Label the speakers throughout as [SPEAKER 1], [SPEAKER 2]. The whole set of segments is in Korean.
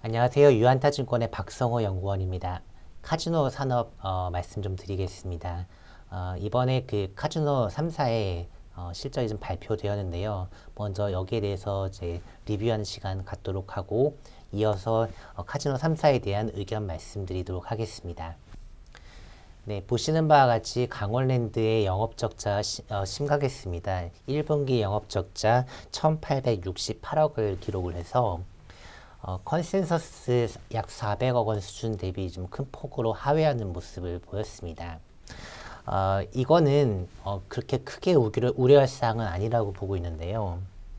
[SPEAKER 1] 안녕하세요. 유한타증권의 박성호 연구원입니다. 카지노 산업 말씀 좀 드리겠습니다. 이번에 그 카지노 3사의 실적이 좀 발표되었는데요. 먼저 여기에 대해서 이제 리뷰하는 시간 갖도록 하고 이어서 카지노 3사에 대한 의견 말씀드리도록 하겠습니다. 네, 보시는 바와 같이 강원랜드의 영업적자가 심각했습니다. 1분기 영업적자 1,868억을 기록을 해서 컨센서스 약 400억 원 수준 대비 좀 큰 폭으로 하회하는 모습을 보였습니다. 이거는 그렇게 크게 우려할 사항은 아니라고 보고 있는데요.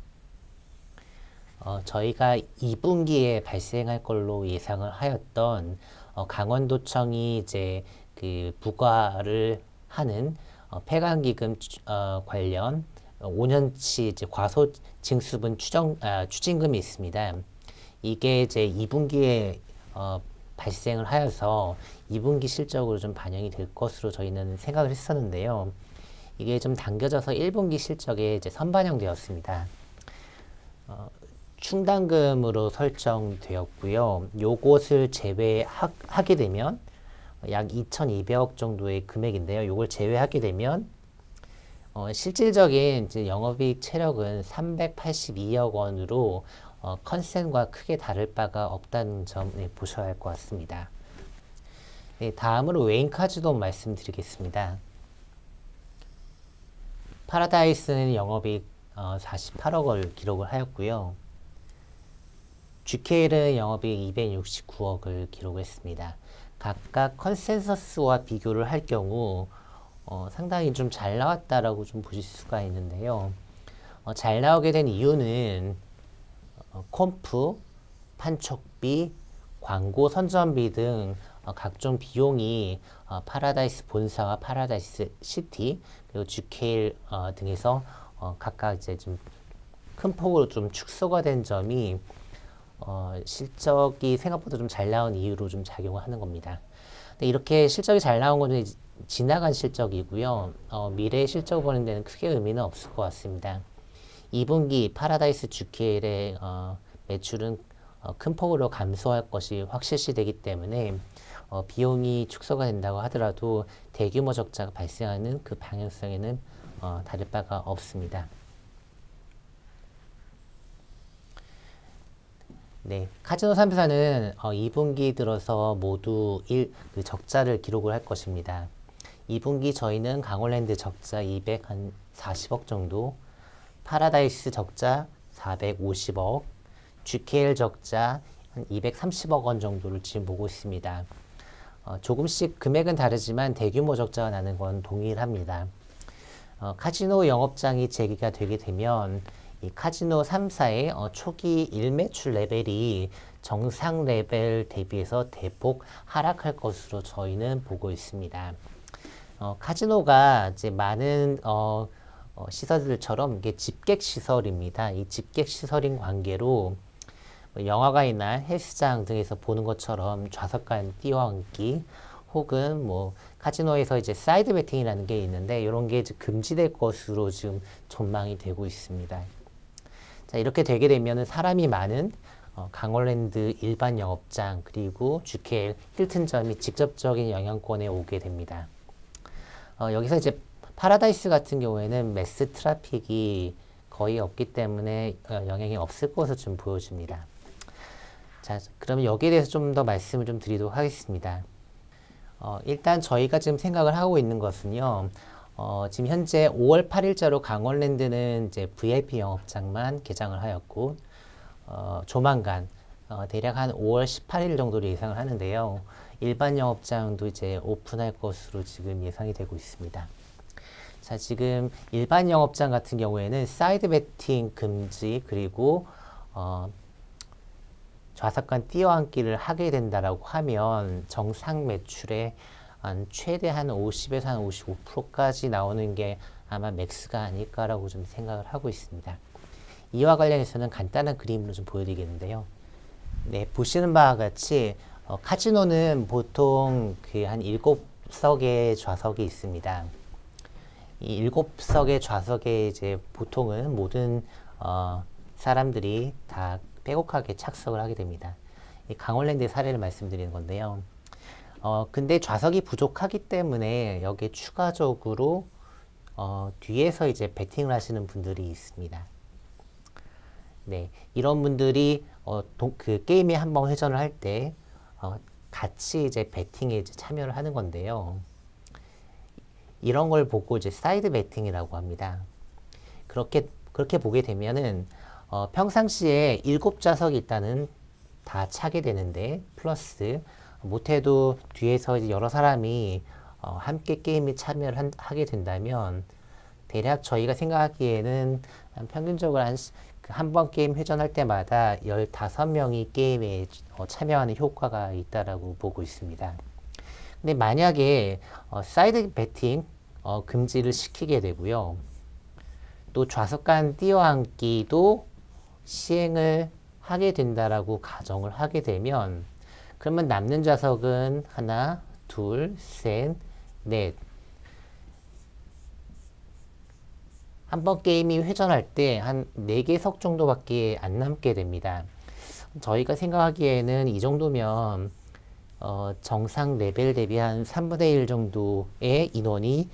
[SPEAKER 1] 저희가 2분기에 발생할 걸로 예상을 하였던 강원도청이 이제 그 부과를 하는 폐광기금 관련 5년치 이제 과소 징수분 추징금이 있습니다. 이게 이제 2분기에 발생을 하여서 2분기 실적으로 좀 반영이 될 것으로 저희는 생각을 했었는데요. 이게 좀 당겨져서 1분기 실적에 이제 선반영되었습니다. 충당금으로 설정되었고요. 요것을 제외하게 되면 약 2,200억 정도의 금액인데요. 요걸 제외하게 되면 실질적인 이제 영업이익 체력은 382억 원으로 컨센과 크게 다를 바가 없다는 점 보셔야 할 것 같습니다. 네, 다음으로 웨인카지노 말씀드리겠습니다. 파라다이스는 영업이익 48억을 기록을 하였고요. GKL은 영업이익 269억을 기록했습니다. 각각 컨센서스와 비교를 할 경우 상당히 좀 잘 나왔다라고 좀 보실 수가 있는데요. 잘 나오게 된 이유는 콤프, 판촉비, 광고 선전비 등 각종 비용이 파라다이스 본사와 파라다이스 시티 그리고 GKL 등에서 각각 이제 좀 큰 폭으로 좀 축소가 된 점이 실적이 생각보다 좀 잘 나온 이유로 좀 작용을 하는 겁니다. 근데 이렇게 실적이 잘 나온 것은 지나간 실적이고요. 미래의 실적을 보는 데는 크게 의미는 없을 것 같습니다. 2분기 파라다이스 GKL의 매출은 큰 폭으로 감소할 것이 확실시되기 때문에 비용이 축소가 된다고 하더라도 대규모 적자가 발생하는 그 방향성에는 다를 바가 없습니다. 네, 카지노 3사는 2분기 들어서 모두 그 적자를 기록을 할 것입니다. 2분기 저희는 강원랜드 적자 240억 정도, 파라다이스 적자 450억, GKL 적자 한 230억 원 정도를 지금 보고 있습니다. 조금씩 금액은 다르지만 대규모 적자가 나는 건 동일합니다. 카지노 영업장이 재개가 되게 되면 이 카지노 3사의 초기 일매출 레벨이 정상 레벨 대비해서 대폭 하락할 것으로 저희는 보고 있습니다. 카지노가 이제 많은 시설들처럼 이게 집객 시설입니다. 이 집객 시설인 관계로 영화관이나 헬스장 등에서 보는 것처럼 좌석 간 뛰어앉기 혹은 뭐 카지노에서 이제 사이드 베팅이라는 게 있는데 이런 게 이제 금지될 것으로 지금 전망이 되고 있습니다. 자, 이렇게 되게 되면은 사람이 많은 강원랜드 일반 영업장 그리고 GKL 힐튼점이 직접적인 영향권에 오게 됩니다. 여기서 이제 파라다이스 같은 경우에는 매스 트래픽이 거의 없기 때문에 영향이 없을 것으로 좀 보여집니다. 자, 그러면 여기에 대해서 좀 더 말씀을 좀 드리도록 하겠습니다. 일단 저희가 지금 생각을 하고 있는 것은요. 지금 현재 5월 8일자로 강원랜드는 이제 VIP 영업장만 개장을 하였고 조만간 대략 한 5월 18일 정도로 예상을 하는데요. 일반 영업장도 이제 오픈할 것으로 지금 예상이 되고 있습니다. 자, 지금 일반 영업장 같은 경우에는 사이드 베팅 금지 그리고 좌석 간 뛰어앉기를 하게 된다라고 하면 정상 매출의 최대 한 50에서 한 55%까지 나오는 게 아마 맥스가 아닐까라고 좀 생각을 하고 있습니다. 이와 관련해서는 간단한 그림으로 좀 보여드리겠는데요. 네, 보시는 바와 같이 카지노는 보통 그 한 7석의 좌석이 있습니다. 이 7석의 좌석에 이제 보통은 모든 사람들이 다 빼곡하게 착석을 하게 됩니다. 이 강원랜드의 사례를 말씀드리는 건데요. 근데 좌석이 부족하기 때문에 여기에 추가적으로 뒤에서 이제 배팅을 하시는 분들이 있습니다. 네, 이런 분들이 그 게임에 한번 회전을 할 때 같이 이제 배팅에 이제 참여를 하는 건데요. 이런 걸 보고 이제 사이드 배팅이라고 합니다. 그렇게 보게 되면은 평상시에 7좌석이 일단은 다 차게 되는데 플러스 못해도 뒤에서 이제 여러 사람이 함께 게임에 참여를 하게 된다면 대략 저희가 생각하기에는 평균적으로 한 번 게임 회전할 때마다 15명이 게임에 참여하는 효과가 있다라고 보고 있습니다. 근데 만약에 사이드 배팅 금지를 시키게 되고요. 또 좌석 간 뛰어앉기도 시행을 하게 된다라고 가정을 하게 되면 그러면 남는 좌석은 하나, 둘, 셋, 넷. 한 번 게임이 회전할 때 한 4개석 정도밖에 안 남게 됩니다. 저희가 생각하기에는 이 정도면 정상 레벨 대비 한 3분의 1 정도의 인원이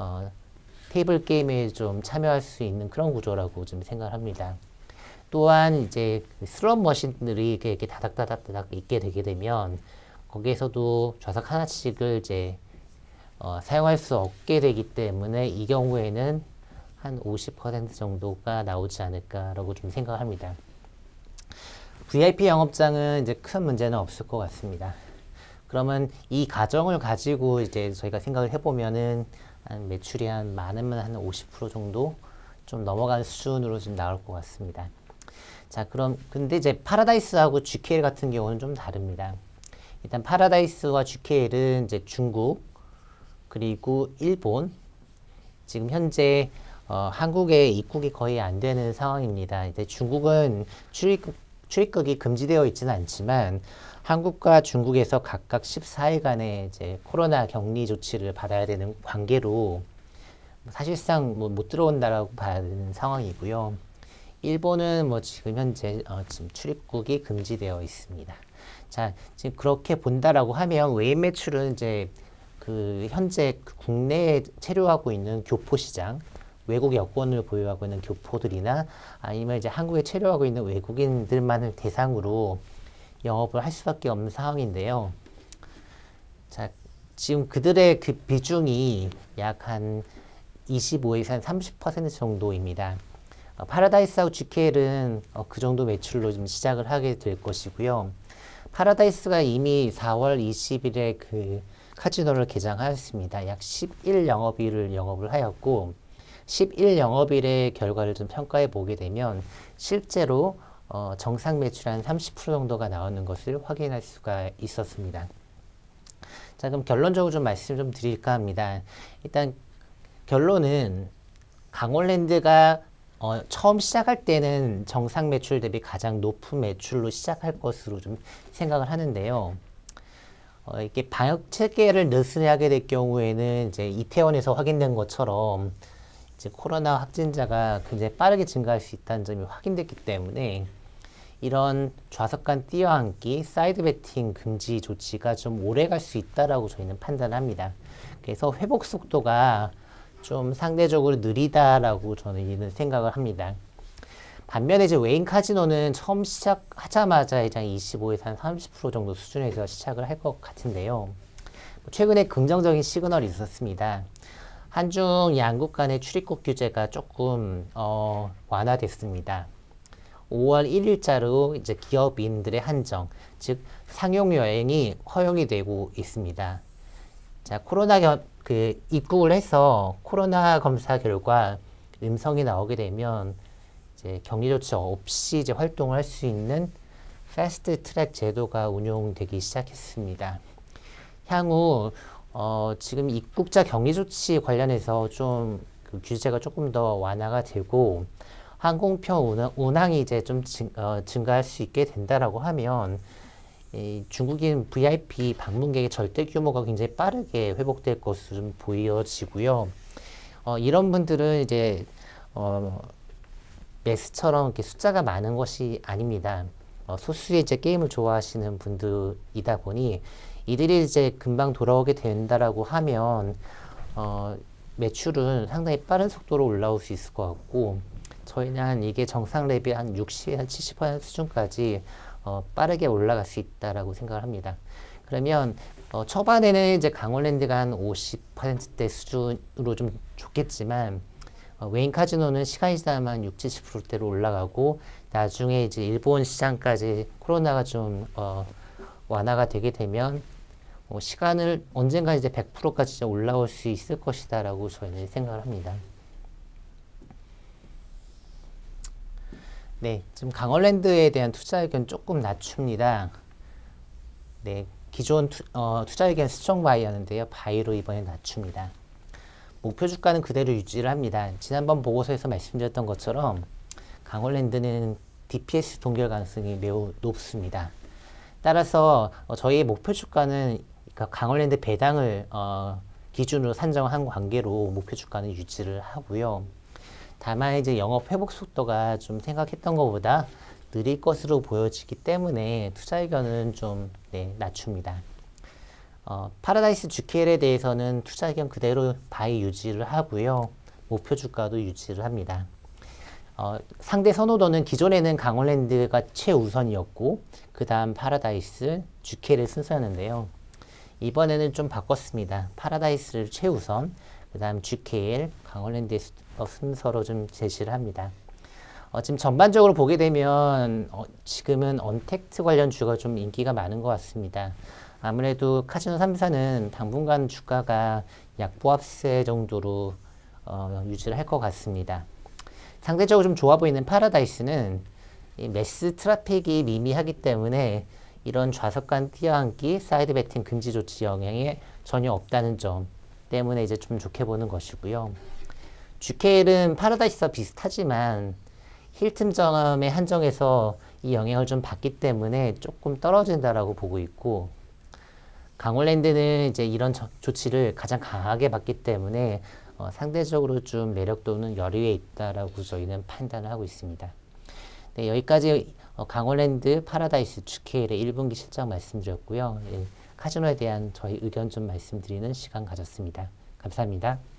[SPEAKER 1] 테이블 게임에 좀 참여할 수 있는 그런 구조라고 좀 생각을 합니다. 또한 이제 슬롯 머신들이 이렇게 다닥다닥 있게 되게 되면 거기에서도 좌석 하나씩을 이제 사용할 수 없게 되기 때문에 이 경우에는 한 50% 정도가 나오지 않을까라고 좀 생각을 합니다. VIP 영업장은 이제 큰 문제는 없을 것 같습니다. 그러면 이 가정을 가지고 이제 저희가 생각을 해보면은 한 매출이 많으면 한 50% 정도 좀 넘어가는 수준으로 좀 나올 것 같습니다. 자, 그럼 근데 이제 파라다이스하고 GKL 같은 경우는 좀 다릅니다. 일단 파라다이스와 GKL은 이제 중국 그리고 일본 지금 현재 한국에 입국이 거의 안 되는 상황입니다. 이제 중국은 출입국이 금지되어 있지는 않지만 한국과 중국에서 각각 14일간의 이제 코로나 격리 조치를 받아야 되는 관계로 사실상 못 들어온다라고 봐야 되는 상황이고요. 일본은 지금 현재 지금 출입국이 금지되어 있습니다. 자, 지금 그렇게 본다라고 하면 외인 매출은 이제 현재 국내에 체류하고 있는 교포 시장, 외국 여권을 보유하고 있는 교포들이나 아니면 이제 한국에 체류하고 있는 외국인들만을 대상으로 영업을 할 수밖에 없는 상황인데요. 자, 지금 그들의 그 비중이 약 한 25에서 한 30% 정도입니다. 파라다이스하고 GKL은 그 정도 매출로 좀 시작을 하게 될 것이고요. 파라다이스가 이미 4월 20일에 그 카지노를 개장하였습니다. 약 10일 영업일을 영업을 하였고 10일 영업일의 결과를 좀 평가해 보게 되면 실제로 정상 매출 한 30% 정도가 나오는 것을 확인할 수가 있었습니다. 자, 그럼 결론적으로 좀 말씀 좀 드릴까 합니다. 일단 결론은 강원랜드가 처음 시작할 때는 정상 매출 대비 가장 높은 매출로 시작할 것으로 좀 생각을 하는데요. 이게 방역 체계를 느슨하게 될 경우에는 이제 이태원에서 확인된 것처럼 이제 코로나 확진자가 굉장히 빠르게 증가할 수 있다는 점이 확인됐기 때문에 이런 좌석 간 뛰어앉기, 사이드 배팅 금지 조치가 좀 오래 갈 수 있다라고 저희는 판단합니다. 그래서 회복 속도가 좀 상대적으로 느리다라고 저는 생각을 합니다. 반면에 이제 외인 카지노는 처음 시작하자마자 이제 25에서 한 30% 정도 수준에서 시작을 할 것 같은데요. 최근에 긍정적인 시그널이 있었습니다. 한중 양국 간의 출입국 규제가 조금 완화됐습니다. 5월 1일자로 이제 기업인들의 한정, 즉 상용 여행이 허용이 되고 있습니다. 자, 입국을 해서 코로나 검사 결과 음성이 나오게 되면 이제 격리 조치 없이 이제 활동을 할 수 있는 패스트 트랙 제도가 운용되기 시작했습니다. 향후 지금 입국자 격리 조치 관련해서 좀 그 규제가 조금 더 완화가 되고 항공편 운항이 이제 좀 증가할 수 있게 된다라고 하면 중국인 VIP 방문객의 절대 규모가 굉장히 빠르게 회복될 것으로 좀 보여지고요. 이런 분들은 이제 매스처럼 이렇게 숫자가 많은 것이 아닙니다. 소수의 이제 게임을 좋아하시는 분들이다 보니 이들이 이제 금방 돌아오게 된다라고 하면 매출은 상당히 빠른 속도로 올라올 수 있을 것 같고 저희는 한 이게 정상 랩이 한 60, 한 70% 수준까지 빠르게 올라갈 수 있다라고 생각을 합니다. 그러면 초반에는 이제 강원랜드가 한 50%대 수준으로 좀 좋겠지만 웨인 카지노는 시간이 지나면 60, 70%대로 올라가고 나중에 이제 일본 시장까지 코로나가 좀 완화가 되게 되면 시간을 언젠가 이제 100%까지 올라올 수 있을 것이다라고 저희는 생각을 합니다. 네, 지금 강원랜드에 대한 투자 의견 조금 낮춥니다. 네, 기존 투자 의견 스트롱 바이였는데요. 바이로 이번에 낮춥니다. 목표 주가는 그대로 유지를 합니다. 지난번 보고서에서 말씀드렸던 것처럼 강원랜드는 DPS 동결 가능성이 매우 높습니다. 따라서 저희의 목표 주가는 그러니까 강원랜드 배당을 기준으로 산정한 관계로 목표 주가는 유지를 하고요. 다만 이제 영업 회복 속도가 좀 생각했던 것보다 느릴 것으로 보여지기 때문에 투자 의견은 좀 낮춥니다. 파라다이스 GKL에 대해서는 투자 의견 그대로 바이 유지를 하고요. 목표 주가도 유지를 합니다. 상대 선호도는 기존에는 강원랜드가 최우선이었고 그 다음 파라다이스, GKL을 순서였는데요. 이번에는 좀 바꿨습니다. 파라다이스를 최우선, 그 다음 GKL, 강원랜드의 순서로 좀 제시를 합니다. 지금 전반적으로 보게 되면 지금은 언택트 관련 주가 좀 인기가 많은 것 같습니다. 아무래도 카지노 3사는 당분간 주가가 약보합세 정도로 유지를 할 것 같습니다. 상대적으로 좀 좋아 보이는 파라다이스는 이 매스 트래픽이 미미하기 때문에 이런 좌석간 뛰어앉기, 사이드 베팅 금지 조치 영향이 전혀 없다는 점 때문에 이제 좀 좋게 보는 것이고요. GKL은 파라다이스와 비슷하지만 힐틈점에 한정해서 이 영향을 좀 받기 때문에 조금 떨어진다라고 보고 있고 강원랜드는 이제 이런 조치를 가장 강하게 받기 때문에 상대적으로 좀 매력도는 열의에 있다라고 저희는 판단을 하고 있습니다. 네, 여기까지 강원랜드, 파라다이스, GKL의 1분기 실적 말씀드렸고요. 카지노에 대한 저희 의견 좀 말씀드리는 시간 가졌습니다. 감사합니다.